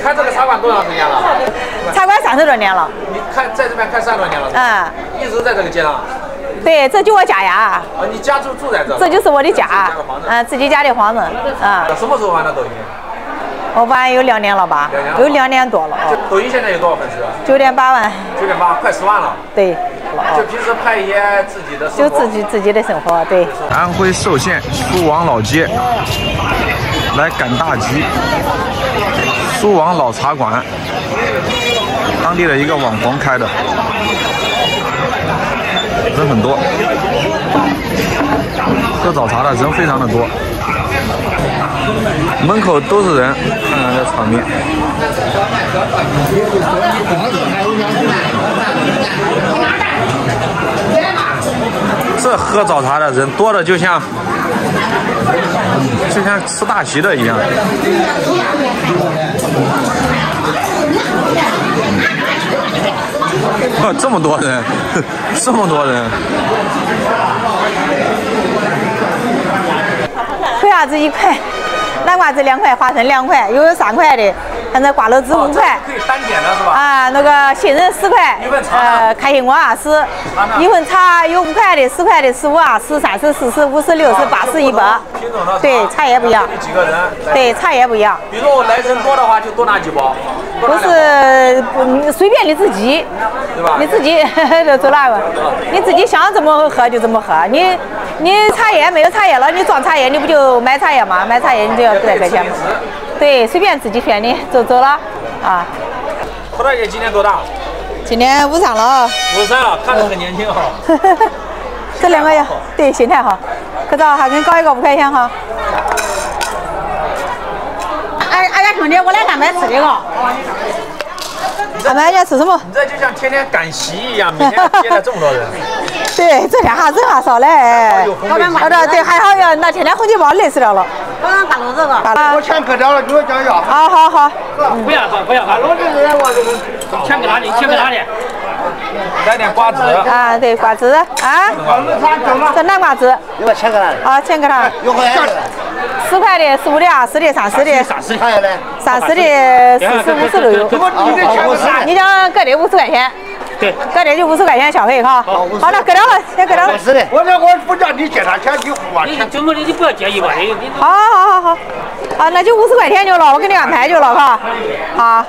开这个茶馆多长时间了？ 茶馆30多年了。 你看在这边开30多年了？ 嗯。 一直在这个街上。 对，这就我家呀。 啊，你家住在这？ 这就是我的家。自己家的房子。啊。 什么时候玩的抖音？ 我玩有2年了吧？有2年多了。 抖音现在有多少粉丝 ？9.8万。 9.8，快10万了。 对。 就平时拍一些自己的生活。 就自己的生活，对。 安徽寿县苏王老街，来赶大集。苏王老茶馆，当地的一个网红开的，人很多，喝早茶的人非常的多，门口都是人，看看这场面。这喝早茶的人多的就像吃大席的一样。哇，这么多人，这么多人！ 葵花籽1块，南瓜子2块，花生2块，有3块的，现在瓜蒌子5块。 可以单点的是吧？ 啊，那个杏仁10块，开心果20，一份茶有5块的、10块的、15、20、30、40、50、60、80、100。对，茶叶不一样。 几个人？ 对，茶叶不一样。 比如我来人多的话，就多拿几包。 不是，随便你自己， 对吧？ 你自己就走哪个？你自己想怎么喝就怎么喝。你茶叶没有茶叶了，你装茶叶，你不就买茶叶吗？买茶叶你就要100块钱吗？对，随便自己选的，走了啊。 胡大姐今年多大？ 今年53了。 53了，看着很年轻哈。 这2个月，对，心态好。可早还给你搞一个5块钱哈。俺家兄弟，我来安排吃这个。安排人家吃什么？ 你这就像天天赶席一样，每天接待这么多人。 对，这天人还少嘞。对，还好呀，那天天红旗包累死了。 刚刚打了这个， 我钱给掉了，给我讲讲。 好。 不要发。我这人我这个钱给他的， 来点瓜子。 啊，对，瓜子啊。这南瓜子。 你把钱给他的。 啊，钱给他。 有块钱。 10块的、15的、20的、30的。 30块的。 30的、40、50都有。你讲各的50块钱。 对， 各的就50块钱消费哈。好了，给了，先给了。 是的。我不叫你借他钱，你花钱。 怎么的？你不要介意吧？ 好。啊，那就50块钱就了，我给你安排就了哈。好。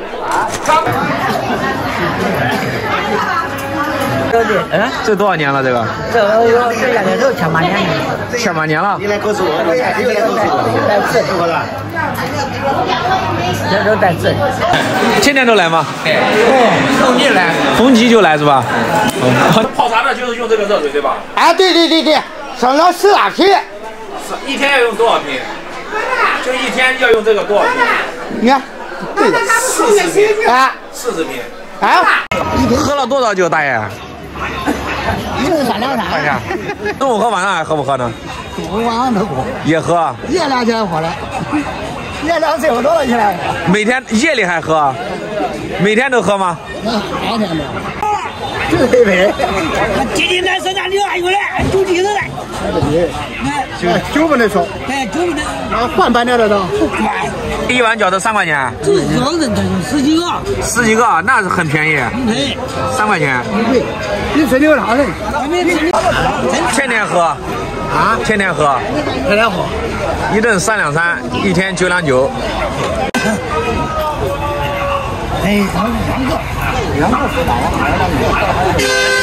哎，这多少年了？这个？ 这个有这家的都千把年了。 千把年了。 你来告诉我，你来告诉我， 带字，这都带字。 天天都来吗？ 对，逢集来。 逢集就来是吧？ 泡茶的就是用这个热水对吧？ 哎，对，上了10大瓶。 一天要用多少瓶？就一天要用这个多少瓶？ 你看，对的 ，40瓶。 啊 ，40瓶。 啊， 喝了多少酒，大爷 1人3两看一下，中午和晚上还喝不喝呢？ 中午晚上都喝。 也喝。 夜里才喝嘞。夜里睡不着了起来。 每天夜里还喝？每天都喝吗？ 每天都。就是黑杯。 今天咱说咱2还有嘞，酒地子嘞。 酒不能少。 哎，酒不能。 换半年了都。 一碗饺子3块钱。 这饺子10几个。 10几个，那是很便宜。 对 ，3块钱。 对，你吃牛汤嘞？ 天天喝。啊？天天喝。 天天喝。 一顿3两3，一天9两9。 哎，2个是大王，2个。